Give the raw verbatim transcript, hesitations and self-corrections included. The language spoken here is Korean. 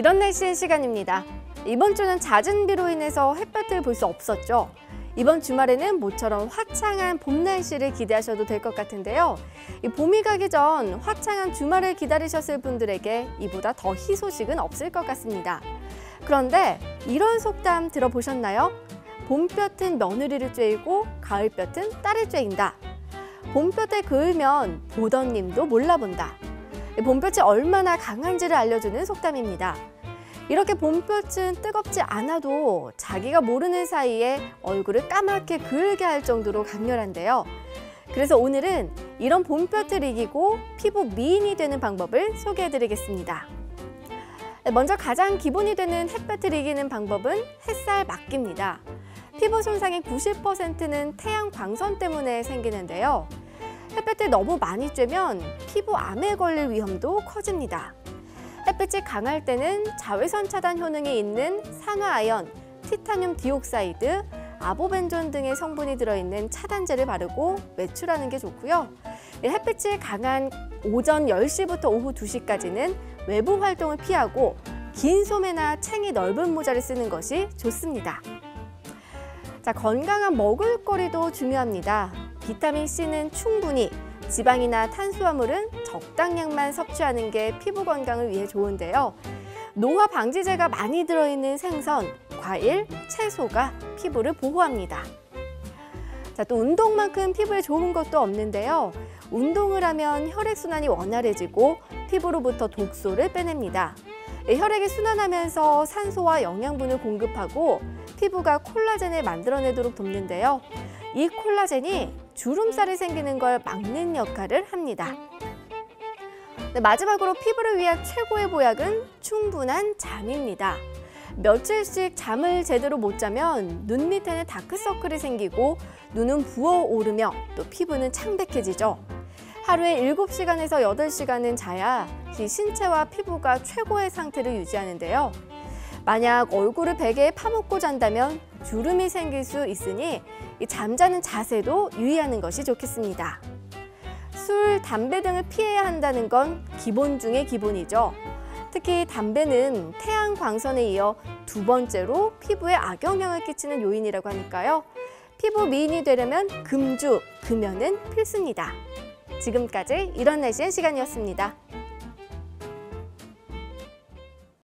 이런 날씨의 시간입니다. 이번 주는 잦은 비로 인해서 햇볕을 볼 수 없었죠. 이번 주말에는 모처럼 화창한 봄 날씨를 기대하셔도 될 것 같은데요. 이 봄이 가기 전 화창한 주말을 기다리셨을 분들에게 이보다 더 희소식은 없을 것 같습니다. 그런데 이런 속담 들어보셨나요? 봄볕은 며느리를 쬐이고 가을볕은 딸을 쬐인다. 봄볕에 그을면 보던 님도 몰라본다. 봄볕이 얼마나 강한지를 알려주는 속담입니다. 이렇게 봄볕은 뜨겁지 않아도 자기가 모르는 사이에 얼굴을 까맣게 그을게 할 정도로 강렬한데요. 그래서 오늘은 이런 봄볕을 이기고 피부 미인이 되는 방법을 소개해드리겠습니다. 먼저 가장 기본이 되는 햇볕을 이기는 방법은 햇살 막기입니다. 피부 손상의 구십 퍼센트는 태양 광선 때문에 생기는데요. 햇볕을 너무 많이 쬐면 피부암에 걸릴 위험도 커집니다. 햇빛이 강할 때는 자외선 차단 효능이 있는 산화아연, 티타늄 디옥사이드, 아보벤존 등의 성분이 들어있는 차단제를 바르고 외출하는 게 좋고요. 햇빛이 강한 오전 열 시부터 오후 두 시까지는 외부 활동을 피하고 긴 소매나 챙이 넓은 모자를 쓰는 것이 좋습니다. 자, 건강한 먹을거리도 중요합니다. 비타민C는 충분히, 지방이나 탄수화물은 적당량만 섭취하는 게 피부 건강을 위해 좋은데요. 노화 방지제가 많이 들어있는 생선, 과일, 채소가 피부를 보호합니다. 자, 또 운동만큼 피부에 좋은 것도 없는데요. 운동을 하면 혈액순환이 원활해지고 피부로부터 독소를 빼냅니다. 혈액이 순환하면서 산소와 영양분을 공급하고 피부가 콜라겐을 만들어내도록 돕는데요. 이 콜라겐이 주름살이 생기는 걸 막는 역할을 합니다. 네, 마지막으로 피부를 위한 최고의 보약은 충분한 잠입니다. 며칠씩 잠을 제대로 못 자면 눈 밑에는 다크서클이 생기고 눈은 부어오르며 또 피부는 창백해지죠. 하루에 일곱 시간에서 여덟 시간은 자야 신체와 피부가 최고의 상태를 유지하는데요. 만약 얼굴을 베개에 파묻고 잔다면 주름이 생길 수 있으니 잠자는 자세도 유의하는 것이 좋겠습니다. 술, 담배 등을 피해야 한다는 건 기본 중의 기본이죠. 특히 담배는 태양 광선에 이어 두 번째로 피부에 악영향을 끼치는 요인이라고 하니까요. 피부 미인이 되려면 금주, 금연은 필수입니다. 지금까지 이런 날씨의 시간이었습니다.